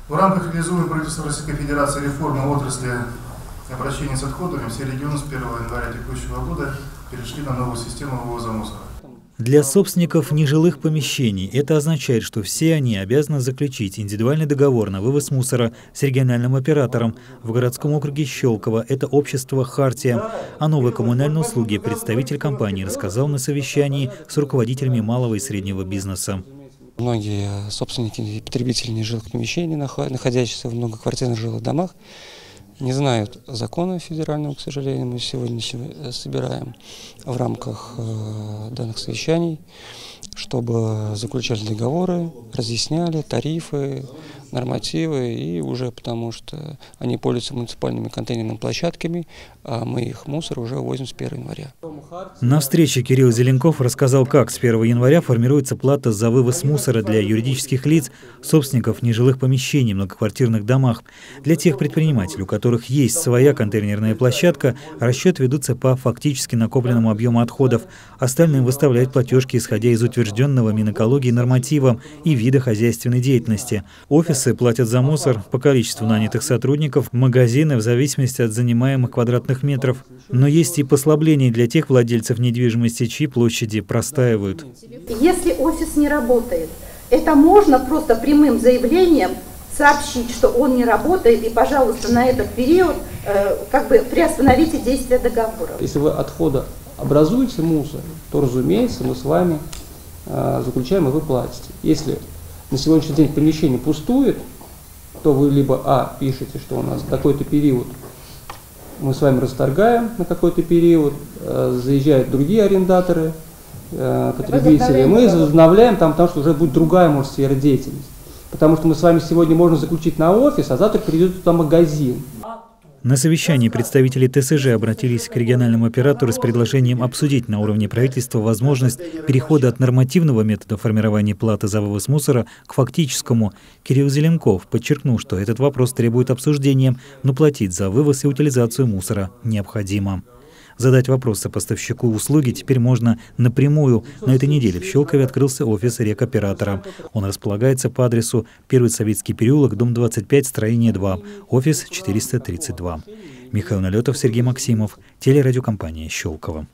В рамках реализуемой правительством Российской Федерации реформы отрасли обращения с отходами все регионы с 1 января текущего года перешли на новую систему вывоза мусора. Для собственников нежилых помещений это означает, что все они обязаны заключить индивидуальный договор на вывоз мусора с региональным оператором. В городском округе Щелково это общество «Хартия». О новой коммунальной услуге представитель компании рассказал на совещании с руководителями малого и среднего бизнеса. Многие собственники и потребители нежилых помещений, находящиеся в многоквартирных жилых домах, не знают закона федерального, к сожалению. Мы сегодня собираем в рамках данных совещаний, чтобы заключали договоры, разъясняли тарифы, нормативы, и уже потому что они пользуются муниципальными контейнерными площадками, а мы их мусор уже вывозим с 1 января. На встрече Кирилл Зеленков рассказал, как с 1 января формируется плата за вывоз мусора для юридических лиц, собственников нежилых помещений в многоквартирных домах. Для тех предпринимателей, у которых есть своя контейнерная площадка, расчеты ведутся по фактически накопленному объему отходов. Остальным выставляют платежки, исходя из утвержденного Минэкологии норматива и вида хозяйственной деятельности. Офисы платят за мусор по количеству нанятых сотрудников, магазины в зависимости от занимаемых квадратных метров. Но есть и послабления для тех владельцев недвижимости, чьи площади простаивают. Если офис не работает, это можно просто прямым заявлением сообщить, что он не работает, и, пожалуйста, на этот период приостановите действие договора. Если вы отхода образуете мусор, то, разумеется, мы с вами заключаем, и вы платите. Если на сегодняшний день помещение пустует, то вы либо пишете, что у нас такой-то период мы с вами расторгаем на какой-то период, заезжают другие арендаторы, потребители, мы возобновляем там, потому что уже будет другая, может, сфера деятельности. Потому что мы с вами сегодня можем заключить на офис, а завтра придет туда магазин. На совещании представители ТСЖ обратились к региональному оператору с предложением обсудить на уровне правительства возможность перехода от нормативного метода формирования платы за вывоз мусора к фактическому. Кирилл Зеленков подчеркнул, что этот вопрос требует обсуждения, но платить за вывоз и утилизацию мусора необходимо. Задать вопросы поставщику услуги теперь можно напрямую. На этой неделе в Щелкове открылся офис рекоператора. Он располагается по адресу 1 Советский переулок, дом 25, строение 2, офис 432. Михаил Налетов, Сергей Максимов, телерадиокомпания «Щелково».